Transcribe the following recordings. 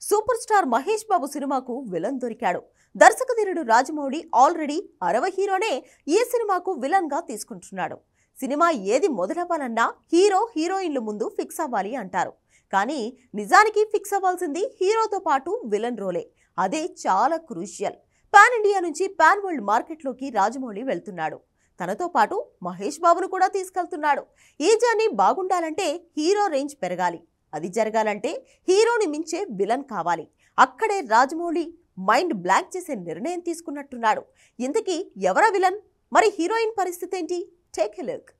Super star Mahesh Babu సినిమాకు villain దొరికాడు. దర్శకధీరుడు Rajamouli already 60 హీరోనే ఈ సినిమాకు విలన్ గా తీసుకుంటున్నాడు. సినిమా ఏది మొదలవ్వాలన్నా హీరో హీరోయిన్లు ముందు ఫిక్స్ అవ్వాలి అంటారు. కానీ నిజానికి ఫిక్స్ అవ్వాల్సింది హీరోతో పాటు విలన్ రోలే. అదే చాలా క్రూషియల్. పాన్ ఇండియా నుంచి పాన్ వరల్డ్ మార్కెట్లోకి రాజమౌళి వెళ్తున్నాడు. తనతో పాటు మహేష్ బాబును కూడా తీసుకెళ్తున్నాడు. ఈ జర్నీ బాగుండాలంటే హీరో రేంజ్ పెరగాలి. అది జరగాలంటే హీరోని మించే విలన్ కావాలి. అక్కడే రాజమౌళి మైండ్ బ్లాంక్ చేసే నిర్ణయం తీసుకున్నట్టున్నాడు. ఇంతకీ ఎవరా విలన్? మరి హీరోయిన్ పరిస్థితి ఏంటి? Take a look.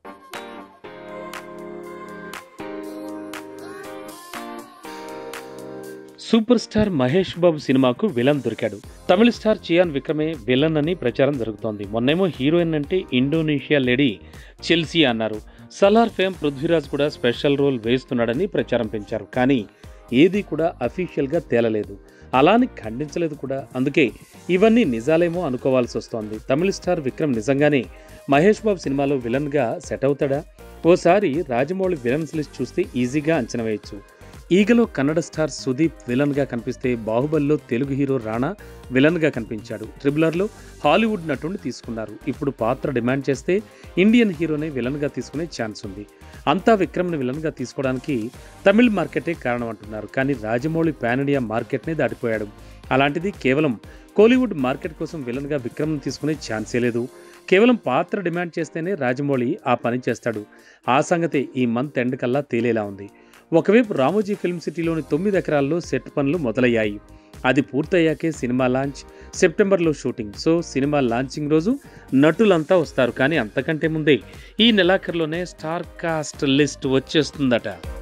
Super star Mahesh Babu సినిమాకు విలన్ దొరికాడు. తమిళ స్టార్ చియాన్ విక్రమే విలన్ అని ప్రచారం జరుగుతోంది. మొన్నేమో హీరోయిన్ అంటే ఇండోనేషియా లేడీ చెల్సీ అన్నారు. సలార్ ఫేమ్ పృథ్వీరాజ్ కూడా స్పెషల్ రోల్ వేస్తున్నాడని ప్రచారం పెంచారు. కానీ ఏది కూడా అఫీషియల్గా తేలలేదు, అలాని ఖండించలేదు కూడా. అందుకే ఇవన్నీ నిజాలేమో అనుకోవాల్సి వస్తోంది. తమిళ స్టార్ విక్రమ్ నిజంగానే మహేష్ బాబు సినిమాలో విలన్గా సెట్ అవుతాడా? ఓసారి రాజమౌళి విలన్స్ లిస్ట్ చూస్తే ఈజీగా అంచనా వేయచ్చు. ఈగలో కన్నడ స్టార్ సుదీప్ విలన్గా కనిపిస్తే, బాహుబలిలో తెలుగు హీరో రాణా విలన్గా కనిపించాడు. ట్రిబులర్లో హాలీవుడ్ నటుడిని తీసుకున్నారు. ఇప్పుడు పాత్ర డిమాండ్ చేస్తే ఇండియన్ హీరోనే విలన్గా తీసుకునే ఛాన్స్ ఉంది. అంతా విక్రమ్ని విలన్గా తీసుకోవడానికి తమిళ్ మార్కెటే కారణం అంటున్నారు. కానీ రాజమౌళి పాన్ ఇండియా మార్కెట్నే దాటిపోయాడు. అలాంటిది కేవలం కోలీవుడ్ మార్కెట్ కోసం విలన్గా విక్రమ్ని తీసుకునే ఛాన్సే లేదు. కేవలం పాత్ర డిమాండ్ చేస్తేనే రాజమౌళి ఆ పని చేస్తాడు. ఆ సంగతే ఈ మంత్ ఎండ్ కల్లా తేలేలా ఉంది. ఒకవైపు రామోజీ ఫిల్మ్ సిటీలోని 9 ఎకరాల్లో సెట్ పనులు మొదలయ్యాయి. అది పూర్తయ్యాకే సినిమా లాంచ్, సెప్టెంబర్లో షూటింగ్. సో సినిమా లాంచింగ్ రోజు నటులంతా వస్తారు. కానీ అంతకంటే ముందే ఈ నెలాఖరులోనే స్టార్ కాస్ట్ లిస్ట్ వచ్చేస్తుందట.